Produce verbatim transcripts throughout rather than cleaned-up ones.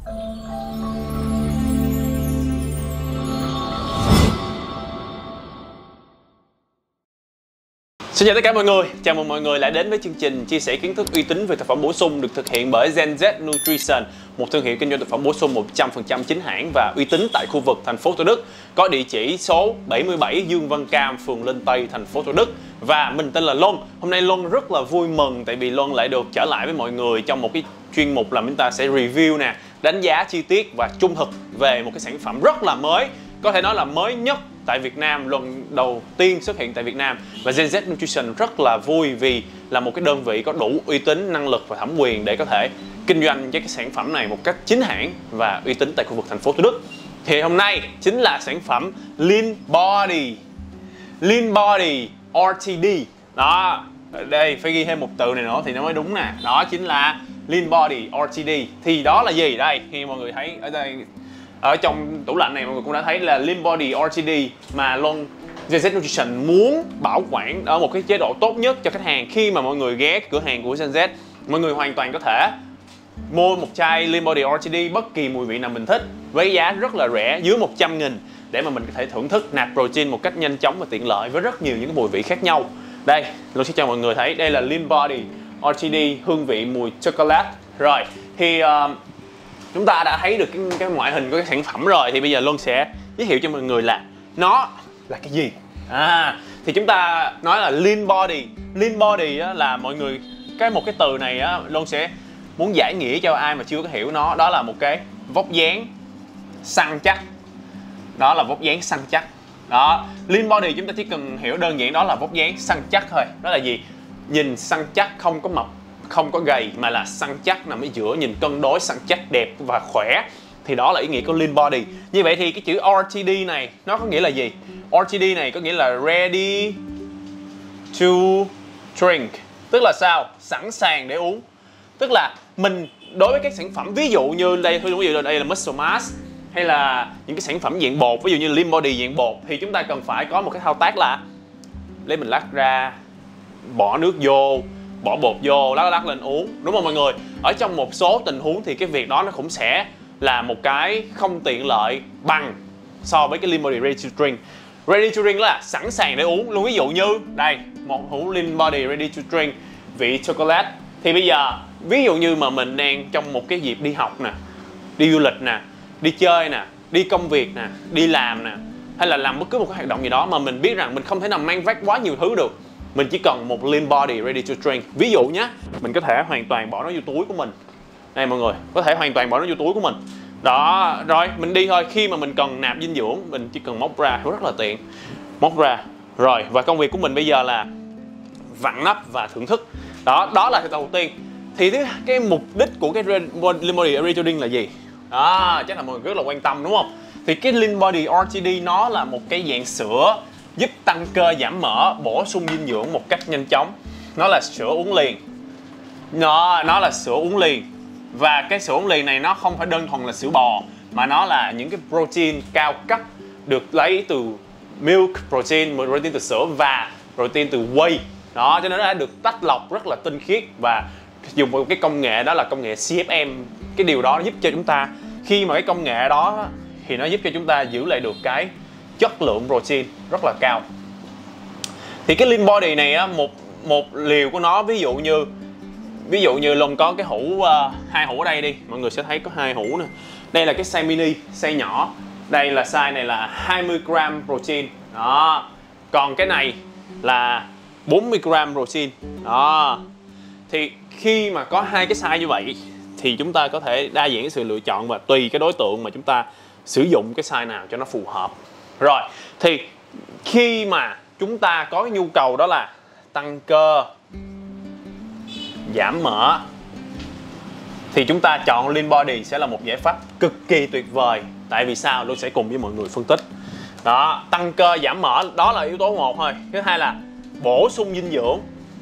Xin chào tất cả mọi người, chào mừng mọi người lại đến với chương trình chia sẻ kiến thức uy tín về thực phẩm bổ sung được thực hiện bởi Gen Z Nutrition, một thương hiệu kinh doanh thực phẩm bổ sung một trăm phần trăm chính hãng và uy tín tại khu vực thành phố Thủ Đức, có địa chỉ số bảy mươi bảy Dương Văn Cam, phường Linh Tây, thành phố Thủ Đức. Và mình tên là Luân. Hôm nay Luân rất là vui mừng tại vì Luân lại được trở lại với mọi người trong một cái chuyên mục là chúng ta sẽ review nè, đánh giá chi tiết và trung thực về một cái sản phẩm rất là mới, có thể nói là mới nhất tại Việt Nam, lần đầu tiên xuất hiện tại Việt Nam. Và Gen Z Nutrition rất là vui vì là một cái đơn vị có đủ uy tín, năng lực và thẩm quyền để có thể kinh doanh với cái sản phẩm này một cách chính hãng và uy tín tại khu vực thành phố Thủ Đức. Thì hôm nay chính là sản phẩm Lean Body Lean Body rờ tê đê. Đó, đây phải ghi thêm một từ này nữa thì nó mới đúng nè. Đó chính là Lean Body rờ tê đê. Thì đó là gì? Đây, khi mọi người thấy ở đây, ở trong tủ lạnh này mọi người cũng đã thấy là Lean Body rờ tê đê mà Luân Gen Z Nutrition muốn bảo quản ở một cái chế độ tốt nhất cho khách hàng. Khi mà mọi người ghé cửa hàng của Gen Z, mọi người hoàn toàn có thể mua một chai Lean Body rờ tê đê bất kỳ mùi vị nào mình thích với giá rất là rẻ, dưới một trăm nghìn, để mà mình có thể thưởng thức nạp protein một cách nhanh chóng và tiện lợi với rất nhiều những cái mùi vị khác nhau. Đây, Luân sẽ cho mọi người thấy đây là Lean Body rờ tê đê hương vị mùi chocolate. Rồi, thì uh, chúng ta đã thấy được cái, cái ngoại hình của cái sản phẩm rồi, thì bây giờ Luân sẽ giới thiệu cho mọi người là nó là cái gì. À, thì chúng ta nói là Lean Body. Lean Body á, là mọi người, cái một cái từ này á, Luân sẽ muốn giải nghĩa cho ai mà chưa có hiểu nó. Đó là một cái vóc dáng săn chắc. Đó là vóc dáng săn chắc. Đó, Lean Body chúng ta chỉ cần hiểu đơn giản đó là vóc dáng săn chắc thôi. Đó là gì? Nhìn săn chắc, không có mập, không có gầy, mà là săn chắc nằm ở giữa, nhìn cân đối, săn chắc, đẹp và khỏe. Thì đó là ý nghĩa của Lean Body. Như vậy thì cái chữ rờ tê đê này nó có nghĩa là gì? rờ tê đê này có nghĩa là Ready to Drink. Tức là sao? Sẵn sàng để uống. Tức là mình đối với các sản phẩm, ví dụ như đây, ví dụ đây là Muscle Mass, hay là những cái sản phẩm dạng bột, ví dụ như Lean Body dạng bột, thì chúng ta cần phải có một cái thao tác là lấy mình lắc ra, bỏ nước vô, bỏ bột vô, lắc lắc lên uống, đúng không mọi người? Ở trong một số tình huống thì cái việc đó nó cũng sẽ là một cái không tiện lợi bằng so với cái Lean Body Ready to Drink. Ready to Drink là sẵn sàng để uống luôn. Ví dụ như đây, một hũ Lean Body Ready to Drink vị chocolate. Thì bây giờ ví dụ như mà mình đang trong một cái dịp đi học nè, đi du lịch nè, đi chơi nè, đi công việc nè, đi làm nè, hay là làm bất cứ một cái hoạt động gì đó mà mình biết rằng mình không thể nào mang vác quá nhiều thứ được, mình chỉ cần một Lean Body Ready to Drink. Ví dụ nhé, mình có thể hoàn toàn bỏ nó vô túi của mình. Đây mọi người, có thể hoàn toàn bỏ nó vô túi của mình. Đó, rồi mình đi thôi. Khi mà mình cần nạp dinh dưỡng, mình chỉ cần móc ra, rất là tiện. Móc ra. Rồi, và công việc của mình bây giờ là vặn nắp và thưởng thức. Đó, đó là cái đầu tiên. Thì cái mục đích của cái Lean Body Ready to Drink là gì? Đó, chắc là mọi người rất là quan tâm đúng không? Thì cái Lean Body rờ tê đê nó là một cái dạng sữa giúp tăng cơ giảm mỡ, bổ sung dinh dưỡng một cách nhanh chóng. Nó là sữa uống liền. Nó, nó là sữa uống liền. Và cái sữa uống liền này nó không phải đơn thuần là sữa bò, mà nó là những cái protein cao cấp được lấy từ milk protein, protein từ sữa và protein từ whey. Đó, cho nên nó đã được tách lọc rất là tinh khiết và dùng một cái công nghệ, đó là công nghệ xê ép em. Cái điều đó giúp cho chúng ta, khi mà cái công nghệ đó thì nó giúp cho chúng ta giữ lại được cái chất lượng protein rất là cao. Thì cái Lean Body này á, một một liều của nó, ví dụ như ví dụ như Long có cái hũ uh, hai hũ ở đây đi, mọi người sẽ thấy có hai hũ nè. Đây là cái size mini, size nhỏ. Đây là size này là hai mươi gram protein. Đó. Còn cái này là bốn mươi gram protein. Đó. Thì khi mà có hai cái size như vậy thì chúng ta có thể đa dạng sự lựa chọn và tùy cái đối tượng mà chúng ta sử dụng cái size nào cho nó phù hợp. Rồi, thì khi mà chúng ta có cái nhu cầu đó là tăng cơ, giảm mỡ, thì chúng ta chọn Lean Body sẽ là một giải pháp cực kỳ tuyệt vời. Tại vì sao? Tôi sẽ cùng với mọi người phân tích. Đó, tăng cơ giảm mỡ, đó là yếu tố một thôi. Thứ hai là bổ sung dinh dưỡng.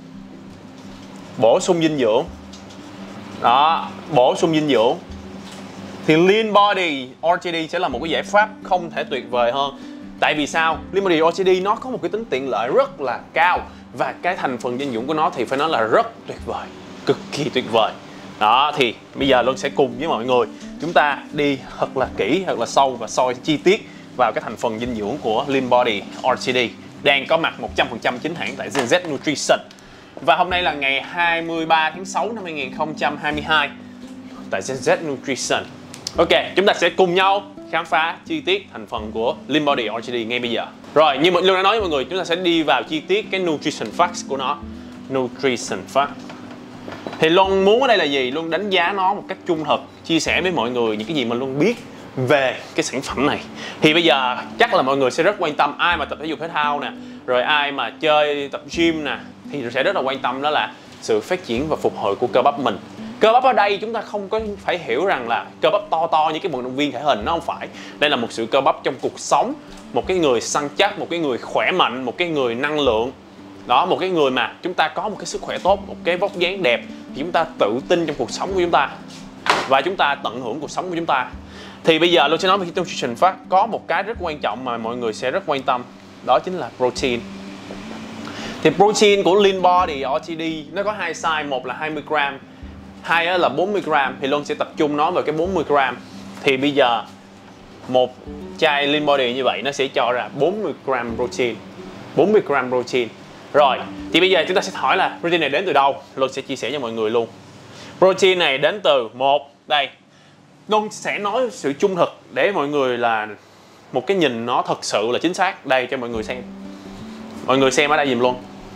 Bổ sung dinh dưỡng. Đó, bổ sung dinh dưỡng. Thì Lean Body rờ tê đê sẽ là một cái giải pháp không thể tuyệt vời hơn. Tại vì sao? Lean Body rờ tê đê nó có một cái tính tiện lợi rất là cao, và cái thành phần dinh dưỡng của nó thì phải nói là rất tuyệt vời, cực kỳ tuyệt vời. Đó, thì bây giờ Luân sẽ cùng với mọi người chúng ta đi thật là kỹ, thật là sâu và soi chi tiết vào cái thành phần dinh dưỡng của Lean Body rờ tê đê đang có mặt một trăm phần trăm chính hãng tại Gen Z Nutrition. Và hôm nay là ngày hai mươi ba tháng sáu năm hai nghìn không trăm hai mươi hai tại Gen Z Nutrition. Ok, chúng ta sẽ cùng nhau khám phá chi tiết thành phần của Lean Body rờ tê đê ngay bây giờ. Rồi, như mình luôn đã nói với mọi người, chúng ta sẽ đi vào chi tiết cái Nutrition Facts của nó. Nutrition Fact. Thì Luân muốn ở đây là gì? Luân đánh giá nó một cách trung thực, chia sẻ với mọi người những cái gì mà Luân biết về cái sản phẩm này. Thì bây giờ chắc là mọi người sẽ rất quan tâm, ai mà tập thể dục thể thao nè, rồi ai mà chơi tập gym nè, thì sẽ rất là quan tâm đó là sự phát triển và phục hồi của cơ bắp mình. Cơ bắp ở đây chúng ta không có phải hiểu rằng là cơ bắp to to như cái vận động viên thể hình, nó không phải. Đây là một sự cơ bắp trong cuộc sống, một cái người săn chắc, một cái người khỏe mạnh, một cái người năng lượng. Đó, một cái người mà chúng ta có một cái sức khỏe tốt, một cái vóc dáng đẹp, thì chúng ta tự tin trong cuộc sống của chúng ta và chúng ta tận hưởng cuộc sống của chúng ta. Thì bây giờ tôi sẽ nói về Nutrition Fact. Có một cái rất quan trọng mà mọi người sẽ rất quan tâm, đó chính là protein. Thì protein của Lean Body rờ tê đê nó có hai size, một là hai mươi gram, hai là bốn mươi gram. Thì Luân sẽ tập trung nói về cái bốn mươi gram. Thì bây giờ một chai Lean Body như vậy nó sẽ cho ra bốn mươi gram protein. bốn mươi gram protein. Rồi, thì bây giờ chúng ta sẽ hỏi là protein này đến từ đâu? Luân sẽ chia sẻ cho mọi người luôn. Protein này đến từ một, đây, Luân sẽ nói sự trung thực để mọi người là một cái nhìn nó thật sự là chính xác. Đây cho mọi người xem. Mọi người xem ở đây dùm luôn.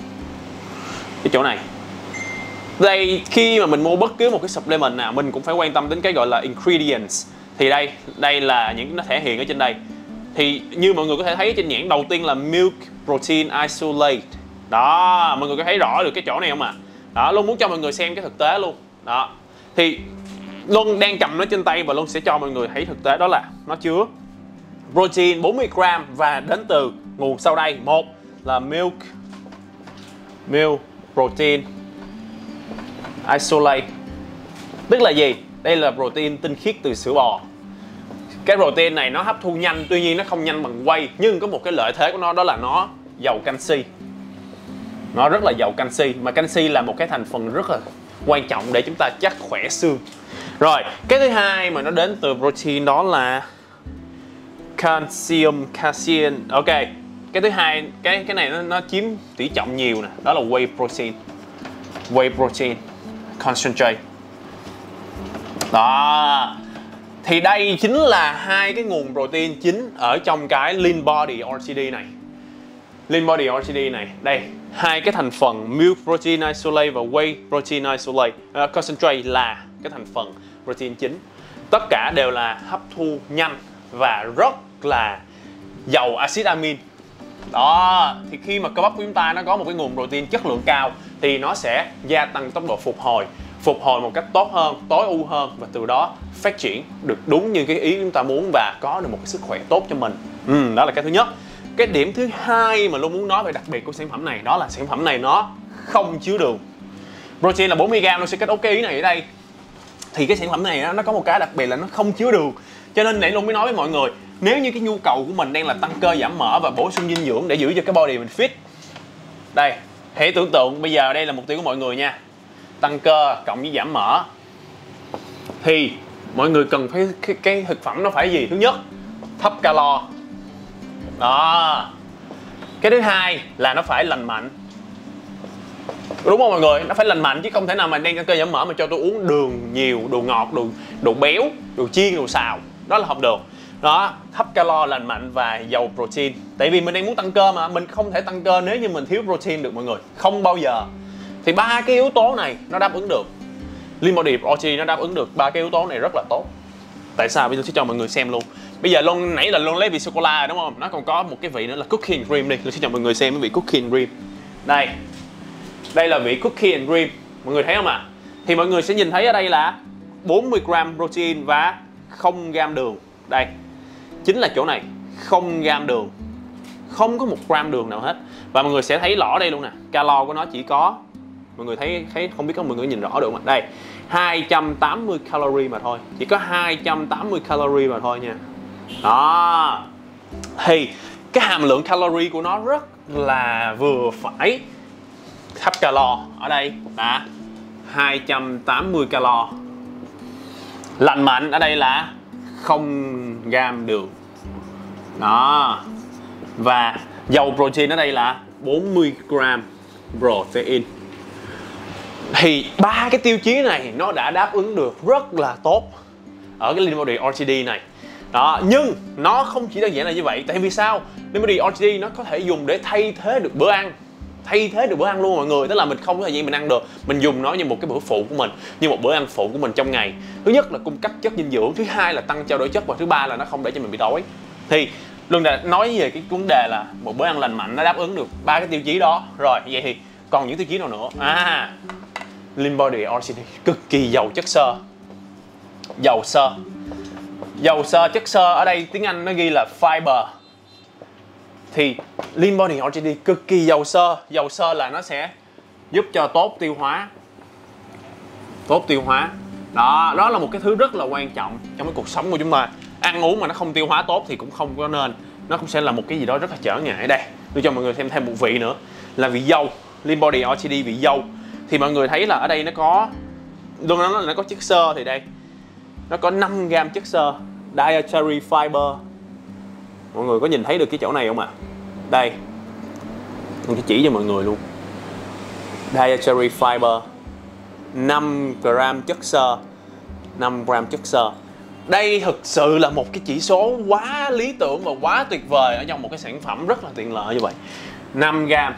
Cái chỗ này. Đây, khi mà mình mua bất cứ một cái supplement nào, mình cũng phải quan tâm đến cái gọi là ingredients. Thì đây, đây là những nó thể hiện ở trên đây. Thì như mọi người có thể thấy trên nhãn, đầu tiên là milk protein isolate. Đó, mọi người có thấy rõ được cái chỗ này không ạ? À? Đó, Luân muốn cho mọi người xem cái thực tế luôn. Đó. Thì Luân đang cầm nó trên tay và Luân sẽ cho mọi người thấy thực tế, đó là nó chứa protein bốn mươi gram và đến từ nguồn sau đây. Một là milk milk protein isolate. Tức là gì? Đây là protein tinh khiết từ sữa bò. Cái protein này nó hấp thu nhanh, tuy nhiên nó không nhanh bằng whey, nhưng có một cái lợi thế của nó, đó là nó giàu canxi. Nó rất là giàu canxi, mà canxi là một cái thành phần rất là quan trọng để chúng ta chắc khỏe xương. Rồi, cái thứ hai mà nó đến từ protein đó là calcium casein. Ok, cái thứ hai, cái cái này nó, nó chiếm tỷ trọng nhiều nè, đó là whey protein. Whey protein concentrate. Đó. Thì đây chính là hai cái nguồn protein chính ở trong cái Lean Body rờ tê đê này. Lean Body rờ tê đê này, đây, hai cái thành phần milk protein isolate và whey protein isolate uh, concentrate là cái thành phần protein chính. Tất cả đều là hấp thu nhanh và rất là giàu axit amin. Đó, thì khi mà cơ bắp của chúng ta nó có một cái nguồn protein chất lượng cao thì nó sẽ gia tăng tốc độ phục hồi, phục hồi một cách tốt hơn, tối ưu hơn, và từ đó phát triển được đúng như cái ý chúng ta muốn và có được một cái sức khỏe tốt cho mình. Ừ, đó là cái thứ nhất. Cái điểm thứ hai mà luôn muốn nói về đặc biệt của sản phẩm này, đó là sản phẩm này nó không chứa đường. Protein là bốn mươi gram, nó sẽ kết thúc cái ý này ở đây. Thì cái sản phẩm này nó có một cái đặc biệt là nó không chứa đường. Cho nên nãy luôn mới nói với mọi người, nếu như cái nhu cầu của mình đang là tăng cơ giảm mỡ và bổ sung dinh dưỡng để giữ cho cái body mình fit. Đây, hãy tưởng tượng bây giờ đây là mục tiêu của mọi người nha. Tăng cơ cộng với giảm mỡ. Thì mọi người cần phải cái, cái thực phẩm nó phải gì? Thứ nhất, thấp calo. Đó. Cái thứ hai là nó phải lành mạnh. Đúng không mọi người? Nó phải lành mạnh chứ không thể nào mà đang tăng cơ giảm mỡ mà cho tôi uống đường nhiều, đồ ngọt, đồ, đồ béo, đồ chiên, đồ xào. Đó là không được. Đó, thấp calo, lành mạnh và giàu protein. Tại vì mình đang muốn tăng cơ mà, mình không thể tăng cơ nếu như mình thiếu protein được mọi người. Không bao giờ. Thì ba cái yếu tố này nó đáp ứng được. Lean Body rờ tê đê nó đáp ứng được ba cái yếu tố này rất là tốt. Tại sao? Bây giờ sẽ cho mọi người xem luôn. Bây giờ luôn nãy là luôn lấy vị sô cô la đúng không? Nó còn có một cái vị nữa là cookie and cream đi. Tôi sẽ cho mọi người xem cái vị cookie and cream. Đây. Đây là vị cookie and cream. Mọi người thấy không ạ? À? Thì mọi người sẽ nhìn thấy ở đây là bốn mươi gram protein và không gram đường. Đây. Chính là chỗ này, không gram đường. Không có một gram đường nào hết. Và mọi người sẽ thấy rõ đây luôn nè. Calo của nó chỉ có, mọi người thấy, thấy không biết có mọi người nhìn rõ được không? Đây, hai trăm tám mươi calorie mà thôi. Chỉ có hai trăm tám mươi calorie mà thôi nha. Đó. Thì cái hàm lượng calorie của nó rất là vừa phải, thấp calo. Ở đây là hai trăm tám mươi calo. Lành mạnh ở đây là không gam đường. Đó. Và giàu protein ở đây là bốn mươi gram protein. Thì ba cái tiêu chí này nó đã đáp ứng được rất là tốt ở cái Lean Body rờ tê đê này. Đó, nhưng nó không chỉ đơn giản là như vậy. Tại vì sao? Lean Body rờ tê đê nó có thể dùng để thay thế được bữa ăn. Thay thế được bữa ăn luôn mọi người. Tức là mình không có thời gian mình ăn được, mình dùng nó như một cái bữa phụ của mình, như một bữa ăn phụ của mình trong ngày. Thứ nhất là cung cấp chất dinh dưỡng, thứ hai là tăng trao đổi chất, và thứ ba là nó không để cho mình bị đói. Thì Luân đã nói về cái vấn đề là một bữa ăn lành mạnh nó đáp ứng được ba cái tiêu chí đó. Rồi, vậy thì còn những tiêu chí nào nữa? À, Lean Body rờ tê đê cực kỳ giàu chất xơ. Giàu xơ. Giàu xơ, chất xơ ở đây tiếng Anh nó ghi là fiber. Thì Lean Body rờ tê đê cực kỳ giàu xơ. Giàu xơ là nó sẽ giúp cho tốt tiêu hóa. Tốt tiêu hóa. Đó, đó là một cái thứ rất là quan trọng trong cái cuộc sống của chúng ta. Ăn uống mà nó không tiêu hóa tốt thì cũng không có nên. Nó cũng sẽ là một cái gì đó rất là trở ngại. Đây, tôi cho mọi người thêm thêm một vị nữa là vị dâu. Lean Body rờ tê đê vị dâu. Thì mọi người thấy là ở đây nó có, luôn nó là nó có chất xơ. Thì đây nó có năm gram chất xơ, dietary fiber. Mọi người có nhìn thấy được cái chỗ này không ạ? À? Đây, mình sẽ chỉ cho mọi người luôn. Dietary fiber, năm gram chất xơ, năm gram chất xơ. Đây thực sự là một cái chỉ số quá lý tưởng và quá tuyệt vời ở trong một cái sản phẩm rất là tiện lợi như vậy. năm gram,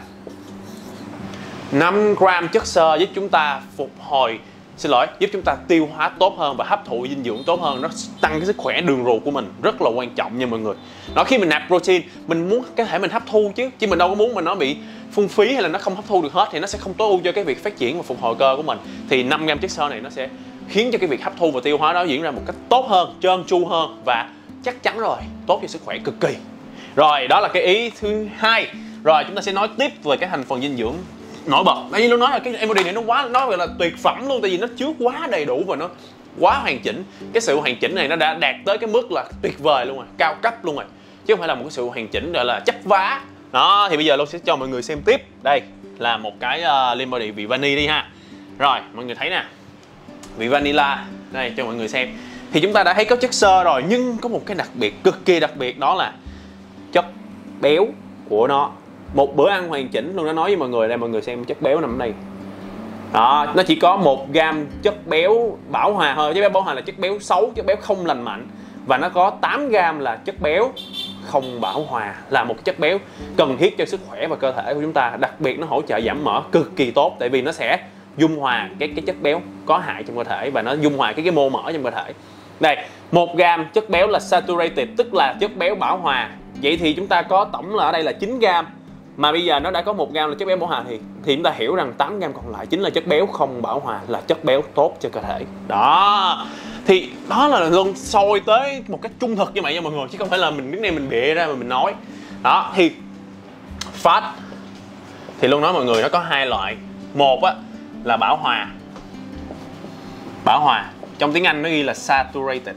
năm gram chất xơ giúp chúng ta phục hồi, xin lỗi, giúp chúng ta tiêu hóa tốt hơn và hấp thụ dinh dưỡng tốt hơn. Nó tăng cái sức khỏe đường ruột của mình, rất là quan trọng nha mọi người. Đó, khi mình nạp protein, mình muốn cái thể mình hấp thu chứ, chứ mình đâu có muốn mà nó bị phung phí hay là nó không hấp thu được hết, thì nó sẽ không tối ưu cho cái việc phát triển và phục hồi cơ của mình. Thì năm gram chất xơ này nó sẽ khiến cho cái việc hấp thu và tiêu hóa đó diễn ra một cách tốt hơn, trơn tru hơn, và chắc chắn rồi, tốt cho sức khỏe cực kỳ. Rồi, đó là cái ý thứ hai. Rồi, chúng ta sẽ nói tiếp về cái thành phần dinh dưỡng nổi bật. Tại vì nó nói là cái embody này nó quá, nó gọi là tuyệt phẩm luôn, tại vì nó chứa quá đầy đủ và nó quá hoàn chỉnh. Cái sự hoàn chỉnh này nó đã đạt tới cái mức là tuyệt vời luôn rồi, cao cấp luôn rồi, chứ không phải là một cái sự hoàn chỉnh gọi là chấp vá. Đó, thì bây giờ Long sẽ cho mọi người xem tiếp. Đây là một cái uh, Lean Body vị vani đi ha. Rồi, mọi người thấy nè, vị vanilla đây cho mọi người xem. Thì chúng ta đã thấy có chất xơ rồi, nhưng có một cái đặc biệt, cực kỳ đặc biệt, đó là chất béo của nó. Một bữa ăn hoàn chỉnh luôn, nó nói với mọi người đây, mọi người xem chất béo nằm ở đây. Đó, nó chỉ có một gam chất béo bảo hòa thôi. Chất béo bảo hòa là chất béo xấu, chất béo không lành mạnh. Và nó có tám gam là chất béo không bảo hòa, là một chất béo cần thiết cho sức khỏe và cơ thể của chúng ta. Đặc biệt nó hỗ trợ giảm mỡ cực kỳ tốt, tại vì nó sẽ dung hòa cái cái chất béo có hại trong cơ thể, và nó dung hòa cái cái mô mỡ trong cơ thể. Đây, một gam chất béo là saturated, tức là chất béo bảo hòa. Vậy thì chúng ta có tổng là ở đây là chín gam. Mà bây giờ nó đã có một gam là chất béo bảo hòa, thì thì chúng ta hiểu rằng tám gam còn lại chính là chất béo không bảo hòa, là chất béo tốt cho cơ thể. Đó. Thì đó là luôn soi tới một cách trung thực như vậy nha mọi người, chứ không phải là mình đứng đây mình bịa ra mà mình nói. Đó, thì fat thì luôn nói mọi người nó có hai loại. Một á là bảo hòa. Bảo hòa trong tiếng Anh nó ghi là saturated.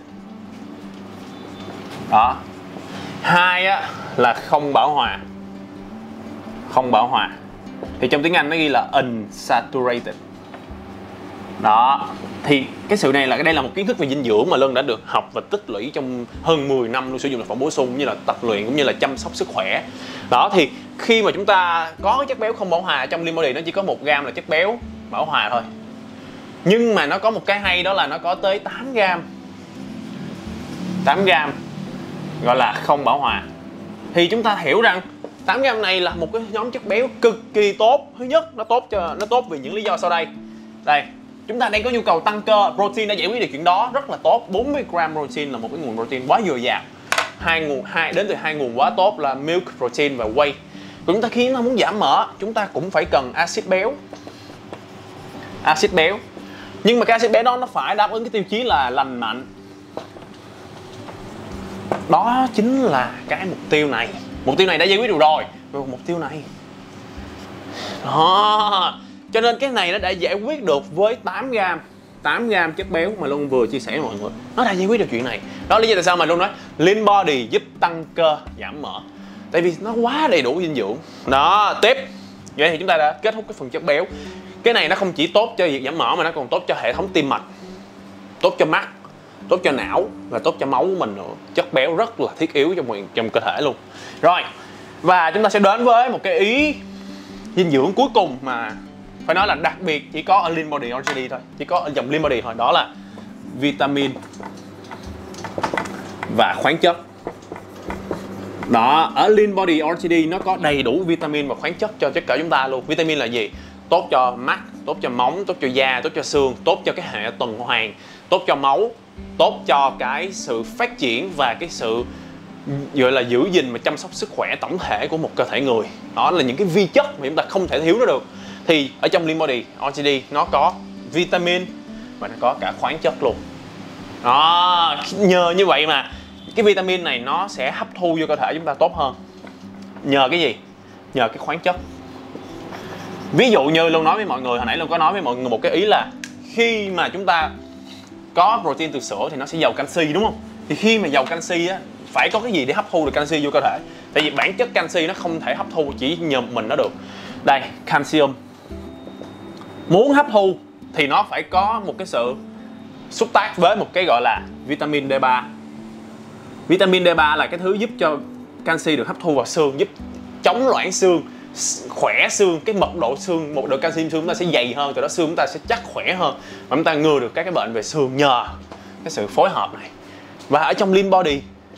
Đó. Hai á là không bảo hòa. Không bảo hòa thì trong tiếng Anh nó ghi là unsaturated. Đó, thì cái sự này là cái đây là một kiến thức về dinh dưỡng mà Lân đã được học và tích lũy trong hơn mười năm luôn sử dụng thực phẩm bổ sung, như là tập luyện cũng như là chăm sóc sức khỏe. Đó, thì khi mà chúng ta có chất béo không bảo hòa trong Lean Body, nó chỉ có một gam là chất béo bảo hòa thôi. Nhưng mà nó có một cái hay, đó là nó có tới tám gam. tám gam gọi là không bảo hòa. Thì chúng ta hiểu rằng tám gam này là một cái nhóm chất béo cực kỳ tốt. Thứ nhất, nó tốt cho nó tốt vì những lý do sau đây. Đây, chúng ta đang có nhu cầu tăng cơ, protein đã giải quyết được chuyện đó rất là tốt. bốn mươi gram protein là một cái nguồn protein quá dồi dào. Hai nguồn hai đến từ hai nguồn quá tốt là milk protein và whey. Còn chúng ta khi nó muốn giảm mỡ, chúng ta cũng phải cần axit béo. Axit béo. Nhưng mà cái axit béo đó nó phải đáp ứng cái tiêu chí là lành mạnh. Đó chính là cái mục tiêu này. Mục tiêu này đã giải quyết được rồi. Rồi mục tiêu này. Đó. Cho nên cái này nó đã giải quyết được với tám gam. tám gam chất béo mà Luân vừa chia sẻ với mọi người. Nó đã giải quyết được chuyện này. Đó là lý do tại sao mà Luân nói Lean Body giúp tăng cơ, giảm mỡ. Tại vì nó quá đầy đủ dinh dưỡng. Đó, tiếp. Vậy thì chúng ta đã kết thúc cái phần chất béo. Cái này nó không chỉ tốt cho việc giảm mỡ mà nó còn tốt cho hệ thống tim mạch, tốt cho mắt. tốt cho não và tốt cho máu của mình nữa. Chất béo rất là thiết yếu trong trong cơ thể luôn. Rồi, và chúng ta sẽ đến với một cái ý dinh dưỡng cuối cùng mà phải nói là đặc biệt chỉ có ở Lean Body rờ tê đê thôi, chỉ có ở dòng Lean Body thôi, đó là vitamin và khoáng chất. Đó, ở Lean Body rờ tê đê nó có đầy đủ vitamin và khoáng chất cho tất cả chúng ta luôn. Vitamin là gì? Tốt cho mắt, tốt cho móng, tốt cho da, tốt cho xương, tốt cho cái hệ tuần hoàn, tốt cho máu, tốt cho cái sự phát triển và cái sự gọi là giữ gìn và chăm sóc sức khỏe tổng thể của một cơ thể người. Đó là những cái vi chất mà chúng ta không thể thiếu nó được. Thì ở trong Lean Body rờ tê đê nó có vitamin và nó có cả khoáng chất luôn. Đó, nhờ như vậy mà cái vitamin này nó sẽ hấp thu vô cơ thể chúng ta tốt hơn. Nhờ cái gì? Nhờ cái khoáng chất. Ví dụ như Luân nói với mọi người, hồi nãy Luân có nói với mọi người một cái ý là khi mà chúng ta có protein từ sữa thì nó sẽ giàu canxi, đúng không? Thì khi mà giàu canxi á, phải có cái gì để hấp thu được canxi vô cơ thể. Tại vì bản chất canxi nó không thể hấp thu chỉ nhờ mình nó được. Đây, calcium. Muốn hấp thu thì nó phải có một cái sự xúc tác với một cái gọi là vitamin D ba. Vitamin D ba là cái thứ giúp cho canxi được hấp thu vào xương, giúp chống loãng xương, khỏe xương, cái mật độ xương, một độ canxi xương chúng ta sẽ dày hơn, từ đó xương chúng ta sẽ chắc khỏe hơn và chúng ta ngừa được các cái bệnh về xương nhờ cái sự phối hợp này. Và ở trong Lean Body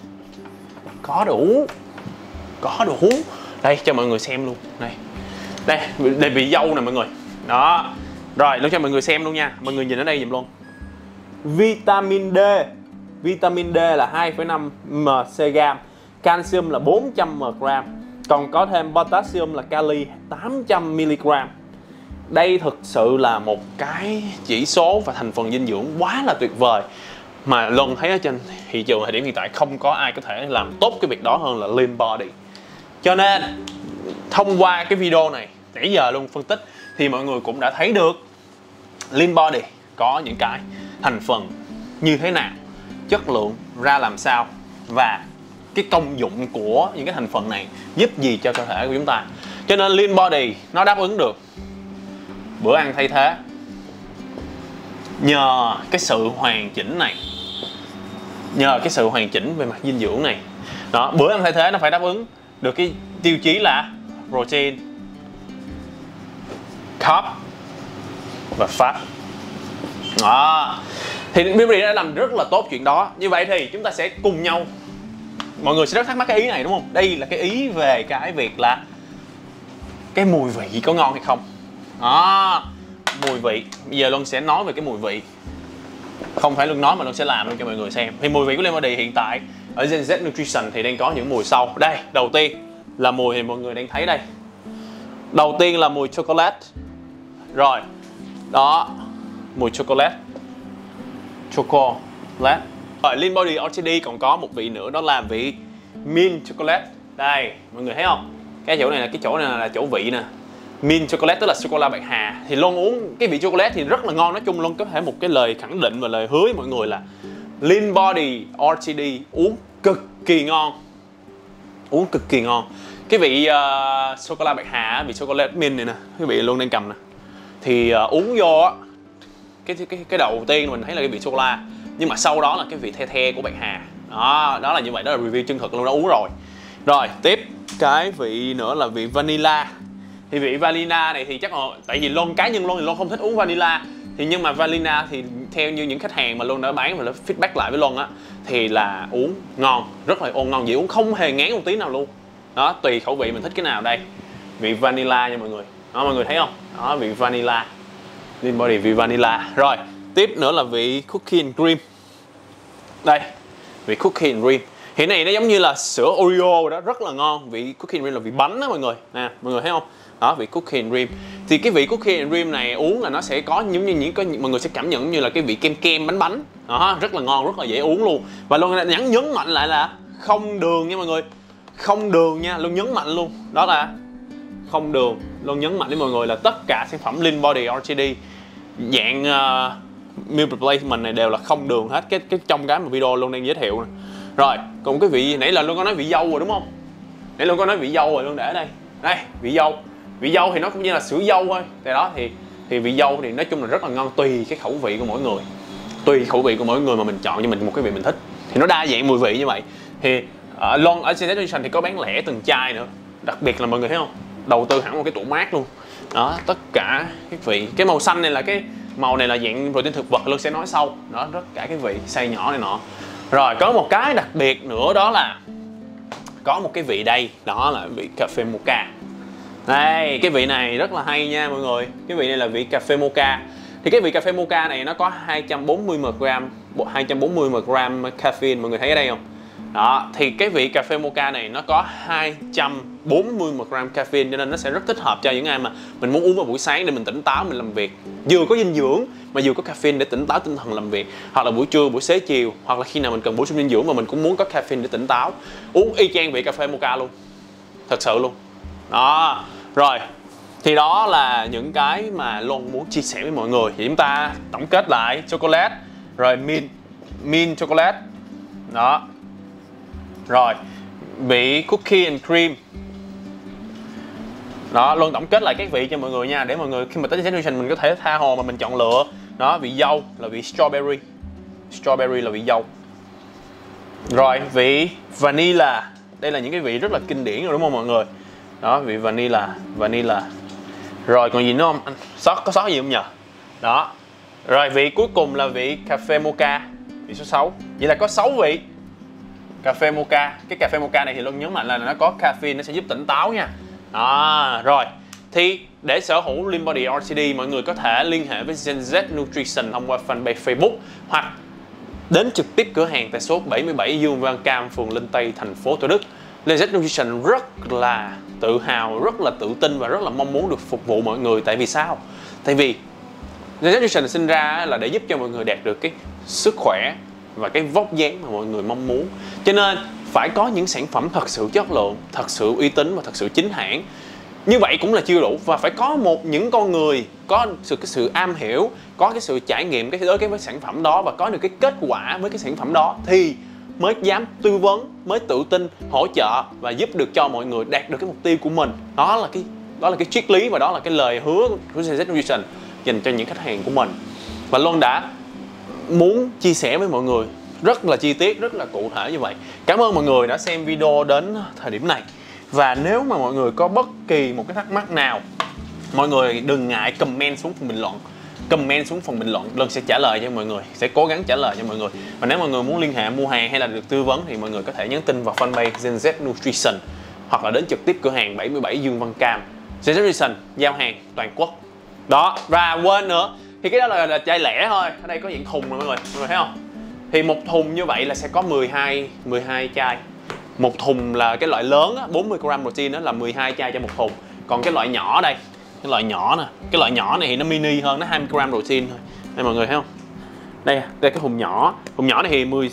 có đủ, có đủ. Đây cho mọi người xem luôn. Đây, đây, đây vị dâu nè mọi người. Đó. Rồi, luôn cho mọi người xem luôn nha. Mọi người nhìn ở đây giùm luôn. Vitamin D, vitamin D là hai phẩy năm mg, calcium là bốn trăm mg, còn có thêm potassium là kali tám trăm mi-li-gam. Đây thực sự là một cái chỉ số và thành phần dinh dưỡng quá là tuyệt vời mà Luân thấy ở trên thị trường thời điểm hiện tại không có ai có thể làm tốt cái việc đó hơn là Lean Body. Cho nên thông qua cái video này nãy giờ Luân phân tích thì mọi người cũng đã thấy được Lean Body có những cái thành phần như thế nào, chất lượng ra làm sao và cái công dụng của những cái thành phần này giúp gì cho cơ thể của chúng ta. Cho nên Lean Body nó đáp ứng được bữa ăn thay thế nhờ cái sự hoàn chỉnh này, nhờ cái sự hoàn chỉnh về mặt dinh dưỡng này. Đó, bữa ăn thay thế nó phải đáp ứng được cái tiêu chí là protein, carb và fat. Đó, thì Lean Body đã làm rất là tốt chuyện đó. Như vậy thì chúng ta sẽ cùng nhau, mọi người sẽ rất thắc mắc cái ý này đúng không? Đây là cái ý về cái việc là cái mùi vị có ngon hay không. Đó, mùi vị. Bây giờ Luân sẽ nói về cái mùi vị. Không phải Luân nói mà Luân sẽ làm luôn cho mọi người xem. Thì mùi vị của Lean Body hiện tại ở Gen Z Nutrition thì đang có những mùi sau. Đây, đầu tiên là mùi thì mọi người đang thấy đây. Đầu tiên là mùi chocolate. Rồi, đó, mùi chocolate. Chocolate. Rồi, Lean Body rờ tê đê còn có một vị nữa, đó là vị mint chocolate. Đây, mọi người thấy không? Cái chỗ này là cái chỗ này là chỗ vị nè. Mint chocolate tức là sô cô la bạc hà. Thì Luân uống cái vị chocolate thì rất là ngon. Nói chung Luân có thể một cái lời khẳng định và lời hứa với mọi người là Lean Body rờ tê đê uống cực kỳ ngon. Uống cực kỳ ngon. Cái vị uh, sô cô la bạc hà, vị chocolate mint này nè, cái vị Luân đang cầm nè. Thì uh, uống vô á, cái, cái cái đầu tiên mình thấy là cái vị sô cô la, nhưng mà sau đó là cái vị the the của bạc hà. Đó, đó là như vậy, đó là review chân thực Luân đã uống rồi. Rồi, tiếp cái vị nữa là vị vanilla. Thì vị vanilla này thì chắc là tại vì Luân cá nhân Luân thì Luân không thích uống vanilla. Thì nhưng mà vanilla thì theo như những khách hàng mà Luân đã bán và feedback lại với Luân á thì là uống ngon, rất là ôn ngon, vị uống không hề ngán một tí nào luôn. Đó, tùy khẩu vị mình thích cái nào đây. Vị vanilla nha mọi người. Đó, mọi người thấy không? Đó, vị vanilla. Lean Body vị vanilla. Rồi, tiếp nữa là vị cookie and cream. Đây, vị cookie and cream. Hiện này nó giống như là sữa Oreo đó, rất là ngon. Vị cookie and cream là vị bánh đó mọi người. Nè, mọi người thấy không? Đó, vị cookie and cream. Thì cái vị cookie and cream này uống là nó sẽ có giống như những cái mọi người sẽ cảm nhận như là cái vị kem kem bánh bánh. Đó, rất là ngon, rất là dễ uống luôn. Và luôn nhấn nhấn mạnh lại là không đường nha mọi người. Không đường nha, luôn nhấn mạnh luôn. Đó là không đường. Luôn nhấn mạnh với mọi người là tất cả sản phẩm Lean Body rờ tê đê dạng uh, meal replacement này đều là không đường hết. Cái cái trong cái mà video luôn đang giới thiệu này. Rồi, còn cái vị nãy là luôn có nói vị dâu rồi đúng không? Nãy luôn có nói vị dâu rồi, luôn để ở đây. Đây, vị dâu. Vị dâu thì nó cũng như là sữa dâu thôi. Tại đó thì thì vị dâu thì nói chung là rất là ngon, tùy cái khẩu vị của mỗi người. tùy khẩu vị của mỗi người mà mình chọn cho mình một cái vị mình thích. Thì nó đa dạng mùi vị như vậy. Thì ở Lon ở Gen Z Nutrition thì có bán lẻ từng chai nữa. Đặc biệt là mọi người thấy không, đầu tư hẳn một cái tủ mát luôn đó, tất cả các vị. Cái màu xanh này là cái màu này là dạng protein thực vật, Lon sẽ nói sau đó, tất cả cái vị size nhỏ này nọ. Rồi có một cái đặc biệt nữa, đó là có một cái vị đây, đó là vị cà phê mocha. Đây, cái vị này rất là hay nha mọi người. Cái vị này là vị cà phê mocha. Thì cái vị cà phê mocha này nó có hai trăm bốn mươi mi-li-gam, hai trăm bốn mươi mi-li-gam caffeine, mọi người thấy ở đây không? Đó, thì cái vị cà phê mocha này nó có hai trăm bốn mươi mi-li-gam caffeine, cho nên nó sẽ rất thích hợp cho những ai mà mình muốn uống vào buổi sáng để mình tỉnh táo mình làm việc. Vừa có dinh dưỡng mà vừa có caffeine để tỉnh táo tinh thần làm việc, hoặc là buổi trưa, buổi xế chiều, hoặc là khi nào mình cần bổ sung dinh dưỡng mà mình cũng muốn có caffeine để tỉnh táo. Uống y chang vị cà phê mocha luôn. Thật sự luôn. Đó. Rồi, thì đó là những cái mà Lon muốn chia sẻ với mọi người. Thì chúng ta tổng kết lại: chocolate, rồi mint, mint chocolate. Đó. Rồi, vị cookie and cream. Đó, Lon tổng kết lại các vị cho mọi người nha, để mọi người khi mà tới Gen Z Nutrition mình có thể tha hồ mà mình chọn lựa. Đó, vị dâu là vị strawberry. Strawberry là vị dâu. Rồi, vị vanilla. Đây là những cái vị rất là kinh điển rồi đúng không mọi người? Đó, vị vanilla, vanilla. Rồi còn gì nữa không? Anh sót có sót gì không nhờ? Đó. Rồi vị cuối cùng là vị cà phê mocha, vị số sáu. Vậy là có sáu vị cà phê mocha. Cái cà phê mocha này thì luôn nhấn mạnh là nó có caffeine, nó sẽ giúp tỉnh táo nha. Đó, rồi. Thì để sở hữu Lean Body rờ tê đê, mọi người có thể liên hệ với Gen Z Nutrition thông qua fanpage Facebook, hoặc đến trực tiếp cửa hàng tại số bảy mươi bảy Dương Văn Cam, phường Linh Tây, thành phố Thủ Đức. Gen Z Nutrition rất là tự hào, rất là tự tin và rất là mong muốn được phục vụ mọi người. Tại vì sao? Tại vì Gen Z Nutrition sinh ra là để giúp cho mọi người đạt được cái sức khỏe và cái vóc dáng mà mọi người mong muốn. Cho nên phải có những sản phẩm thật sự chất lượng, thật sự uy tín và thật sự chính hãng. Như vậy cũng là chưa đủ, và phải có một những con người có sự cái sự am hiểu, có cái sự trải nghiệm cái đối với sản phẩm đó và có được cái kết quả với cái sản phẩm đó thì mới dám tư vấn, mới tự tin hỗ trợ và giúp được cho mọi người đạt được cái mục tiêu của mình. Đó là cái đó là cái triết lý và đó là cái lời hứa của Gen Z Nutrition dành cho những khách hàng của mình. Và Lon đã muốn chia sẻ với mọi người rất là chi tiết, rất là cụ thể như vậy. Cảm ơn mọi người đã xem video đến thời điểm này. Và nếu mà mọi người có bất kỳ một cái thắc mắc nào, mọi người đừng ngại comment xuống phần bình luận. Comment xuống phần bình luận, Lon sẽ trả lời cho mọi người, sẽ cố gắng trả lời cho mọi người. Và nếu mọi người muốn liên hệ mua hàng hay là được tư vấn thì mọi người có thể nhắn tin vào fanpage Gen Z Nutrition, hoặc là đến trực tiếp cửa hàng bảy mươi bảy Dương Văn Cam. Gen Z Nutrition giao hàng toàn quốc. Đó, và quên nữa, thì cái đó là, là chai lẻ thôi. Ở đây có những thùng rồi mọi người, mọi người thấy không? Thì một thùng như vậy là sẽ có mười hai chai. Một thùng là cái loại lớn á, bốn mươi gram protein đó là mười hai chai cho một thùng. Còn cái loại nhỏ đây, cái loại nhỏ nè, cái loại nhỏ này thì nó mini hơn, nó hai mươi gram protein thôi. Đây mọi người thấy không? Đây, đây cái thùng nhỏ. Thùng nhỏ này thì mười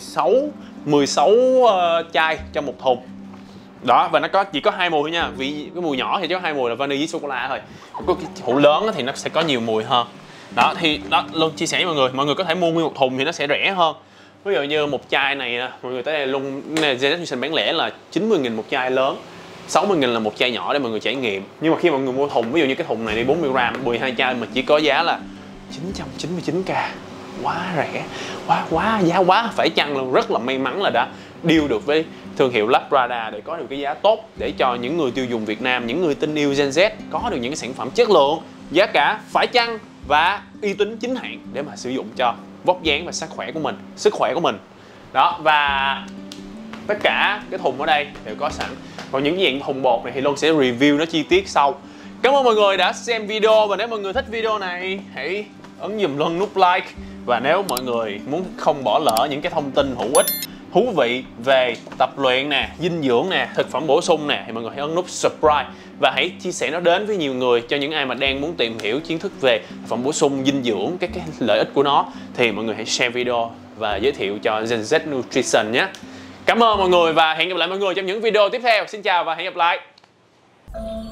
sáu uh, chai cho một thùng. Đó, và nó có chỉ có hai mùi thôi nha. Vì cái mùi nhỏ thì chỉ có hai mùi là vanilla với sô cô la thôi. Còn cái hũ lớn thì nó sẽ có nhiều mùi hơn. Đó, thì đó luôn chia sẻ với mọi người, mọi người có thể mua nguyên một thùng thì nó sẽ rẻ hơn. Ví dụ như một chai này mọi người tới đây luôn, Gen Z Nutrition bán lẻ là chín mươi nghìn một chai lớn, sáu mươi nghìn là một chai nhỏ để mọi người trải nghiệm. Nhưng mà khi mọi người mua thùng, ví dụ như cái thùng này đi bốn mươi gram, mười hai chai mà chỉ có giá là chín trăm chín mươi chín k. Quá rẻ, quá quá giá quá phải chăng luôn. Rất là may mắn là đã deal được với thương hiệu Labrada để có được cái giá tốt để cho những người tiêu dùng Việt Nam, những người tin yêu Gen Z có được những cái sản phẩm chất lượng, giá cả phải chăng và uy tín chính hãng để mà sử dụng cho vóc dáng và sức khỏe của mình, sức khỏe của mình. Đó, và tất cả cái thùng ở đây đều có sẵn. Còn những dạng thùng bột này thì Lon sẽ review nó chi tiết sau. Cảm ơn mọi người đã xem video, và nếu mọi người thích video này hãy ấn dùm Lon nút like. Và nếu mọi người muốn không bỏ lỡ những cái thông tin hữu ích, thú vị về tập luyện nè, dinh dưỡng nè, thực phẩm bổ sung nè, thì mọi người hãy ấn nút subscribe và hãy chia sẻ nó đến với nhiều người, cho những ai mà đang muốn tìm hiểu kiến thức về thực phẩm bổ sung, dinh dưỡng, các cái lợi ích của nó, thì mọi người hãy share video và giới thiệu cho Gen Z Nutrition nhé. Cảm ơn mọi người và hẹn gặp lại mọi người trong những video tiếp theo. Xin chào và hẹn gặp lại.